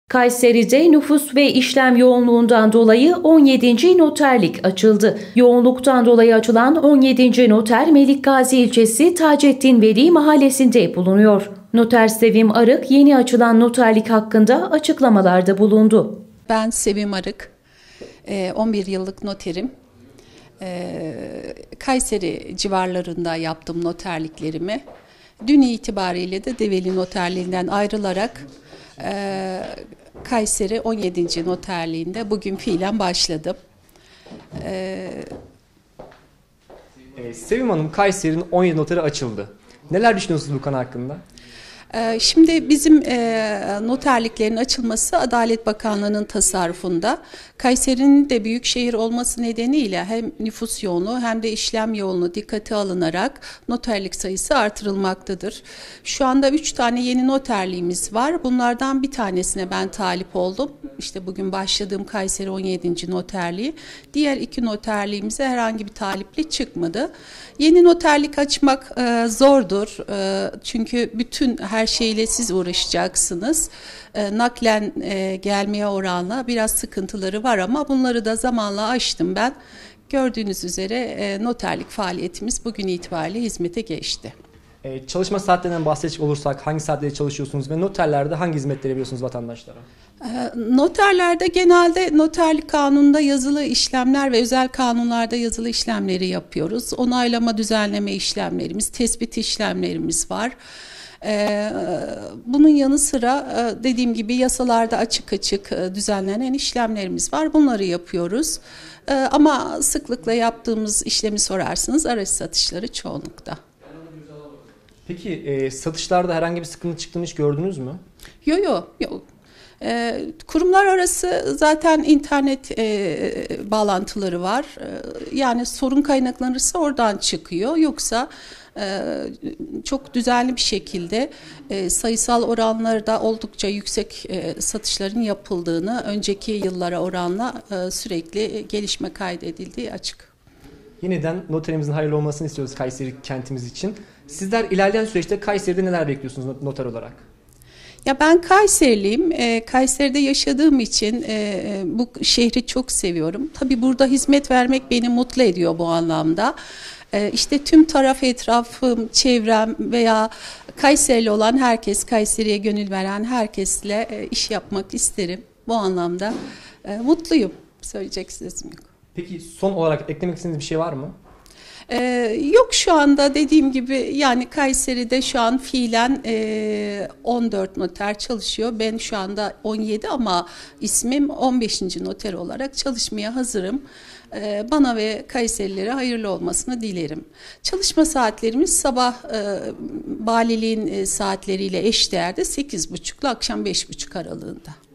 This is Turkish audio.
Kayseri'de nüfus ve işlem yoğunluğundan dolayı 17. noterlik açıldı. Yoğunluktan dolayı açılan 17. noter Melikgazi ilçesi Taceddin Veli mahallesinde bulunuyor. Noter Sevim Arık yeni açılan noterlik hakkında açıklamalarda bulundu. Ben Sevim Arık, 11 yıllık noterim. Kayseri civarlarında yaptım noterliklerimi. Dün itibariyle de Develi Noterliğinden ayrılarak Kayseri 17. noterliğinde bugün fiilen başladım. Sevim Hanım, Kayseri'nin 17 noteri açıldı. Neler düşünüyorsunuz bu konu hakkında? Şimdi bizim noterliklerin açılması Adalet Bakanlığı'nın tasarrufunda. Kayseri'nin de büyük şehir olması nedeniyle hem nüfus yoğunluğu hem de işlem yoğunluğu dikkate alınarak noterlik sayısı artırılmaktadır. Şu anda 3 tane yeni noterliğimiz var. Bunlardan bir tanesine ben talip oldum. İşte bugün başladığım Kayseri 17. noterliği. Diğer 2 noterliğimize herhangi bir talipli çıkmadı. Yeni noterlik açmak zordur. Çünkü bütün her şeyle siz uğraşacaksınız. Naklen gelmeye oranla biraz sıkıntıları var ama bunları da zamanla aştım ben. Gördüğünüz üzere noterlik faaliyetimiz bugün itibariyle hizmete geçti. Çalışma saatlerinden bahsedecek olursak hangi saatlerde çalışıyorsunuz ve noterlerde hangi hizmetleri veriyorsunuz vatandaşlara? Noterlerde genelde noterlik kanununda yazılı işlemler ve özel kanunlarda yazılı işlemleri yapıyoruz. Onaylama, düzenleme işlemlerimiz, tespit işlemlerimiz var. Bunun yanı sıra dediğim gibi yasalarda açık açık düzenlenen işlemlerimiz var. Bunları yapıyoruz. Ama sıklıkla yaptığımız işlemi sorarsanız araç satışları çoğunlukta. Peki satışlarda herhangi bir sıkıntı çıktığını hiç gördünüz mü? Yok. Kurumlar arası zaten internet bağlantıları var. Yani sorun kaynaklanırsa oradan çıkıyor. Yoksa çok düzenli bir şekilde sayısal oranlarda oldukça yüksek satışların yapıldığını, önceki yıllara oranla sürekli gelişme kaydedildiği açık. Yeniden noterimizin hayırlı olmasını istiyoruz Kayseri kentimiz için. Sizler ilerleyen süreçte Kayseri'de neler bekliyorsunuz noter olarak? Ya ben Kayseriliyim. Kayseri'de yaşadığım için bu şehri çok seviyorum. Tabii burada hizmet vermek beni mutlu ediyor bu anlamda. İşte tüm taraf etrafım, çevrem veya Kayserili olan herkes, Kayseri'ye gönül veren herkesle iş yapmak isterim. Bu anlamda mutluyum. Söyleyecek sözüm yok. Peki son olarak eklemek istediğiniz bir şey var mı? Yok şu anda dediğim gibi yani Kayseri'de şu an fiilen 14 noter çalışıyor. Ben şu anda 17 ama ismim 15. noter olarak çalışmaya hazırım. Bana ve Kayserililere hayırlı olmasını dilerim. Çalışma saatlerimiz sabah valiliğin saatleriyle eşdeğerde 8.30 ile akşam 5.30 aralığında.